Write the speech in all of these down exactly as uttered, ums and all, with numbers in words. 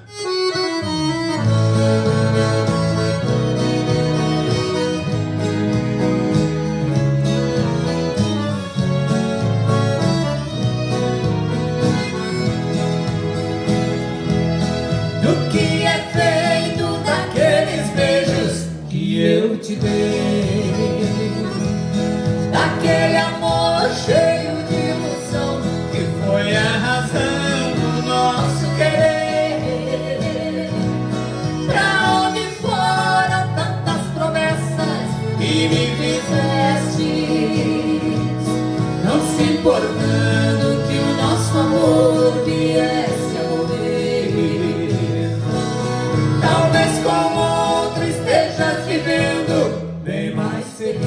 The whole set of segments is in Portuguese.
Do que é feito daqueles beijos que eu te dei, daquele amor cheio de ilusão que foi a razão do nosso querer. Pra onde foram tantas promessas que me fizeste, não se importando que o nosso amor viesse a morrer? Talvez com outro estejas vivendo bem mais feliz,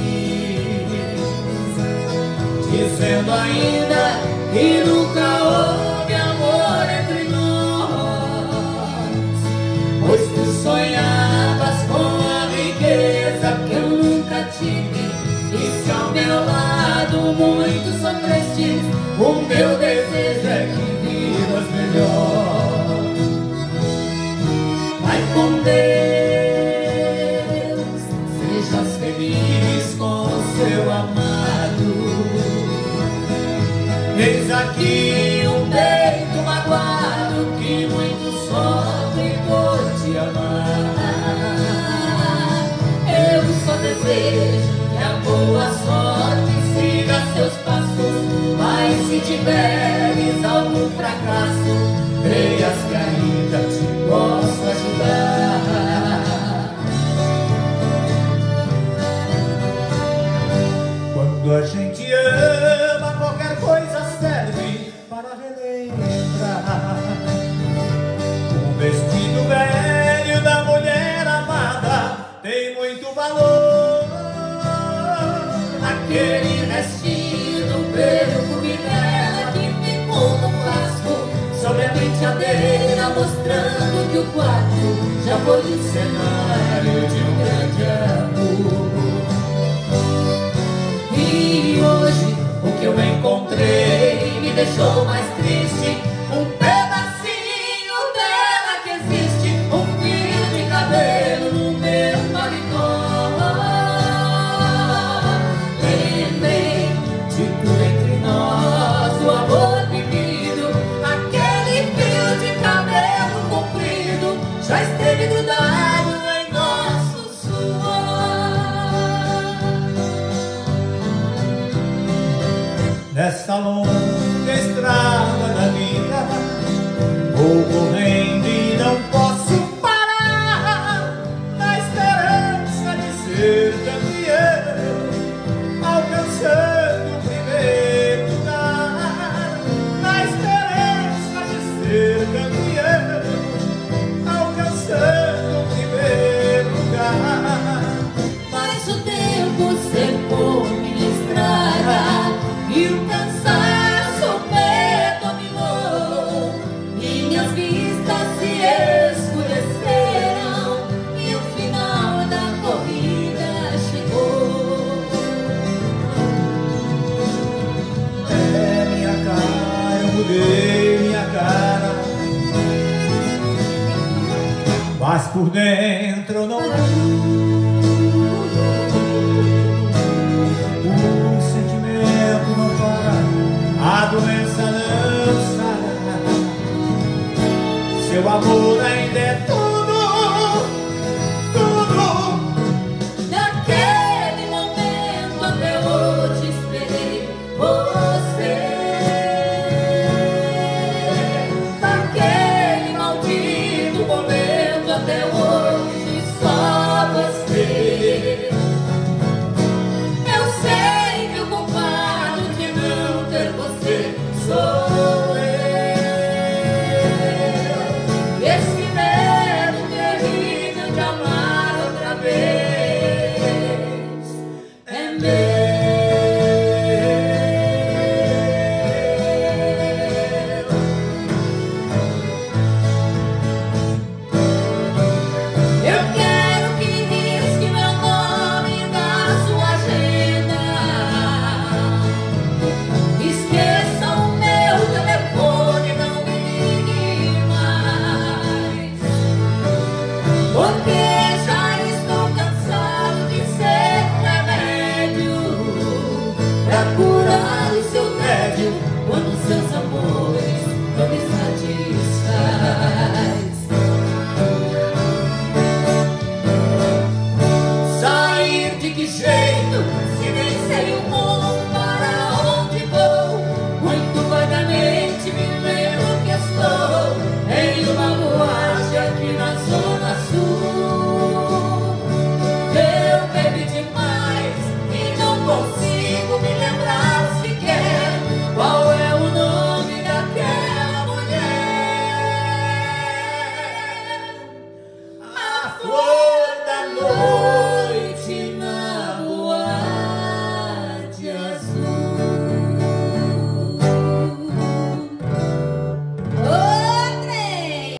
dizendo ainda que nunca houve amor entre nós, pois tu sonhavas com a riqueza que eu nunca tive, e se ao meu lado muito sofrestes, o meu desejo é que vivas melhor. Vai com Deus, sejas feliz com o seu amado. Eis aqui um peito magoado que muito sofre por te amar. Eu só desejo que a boa sorte siga seus passos, mas se tiveres algum fracasso, creias que ainda te posso ajudar. Quando a gente ama, qualquer coisa serve para relembrar. O vestido velho da mulher amada tem muito valor. Aquele restinho do perfume dela que ficou no frasco sobre a penteadeira, mostrando que o quarto já foi o cenário de um grande amor. E hoje o que eu encontrei me deixou mais triste. Um pedacinho dela que existe, um fio de cabelo no meu paletó. Lembrei de tudo entre nós, o amor vivido, aquele fio de cabelo comprido já esteve grudado em nosso suor. Nessa longa estrada da vida, vou correndo e não posso parar, na esperança de ser campeão, alcançando o primeiro lugar. Na esperança de ser campeão, alcançando o primeiro lugar. Mas o tempo cercou minha estrada e o cansaço me dominou. Minhas vistas se escureceram e o final da corrida chegou. É minha cara, eu mudei minha cara, mas por dentro eu não mudo. O sentimento não para, a doença não sai, seu amor ainda é todo.